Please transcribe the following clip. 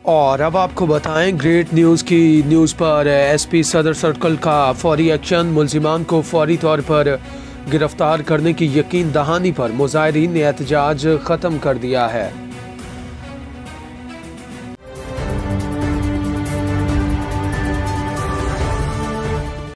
और अब आपको बताएं ग्रेट न्यूज़ की न्यूज़ पर एसपी सदर सर्कल का फौरी एक्शन। मुलजिमान को फौरी तौर पर गिरफ्तार करने की यकीन दहानी पर मुजाहिरीन ने एहतजाज ख़त्म कर दिया है।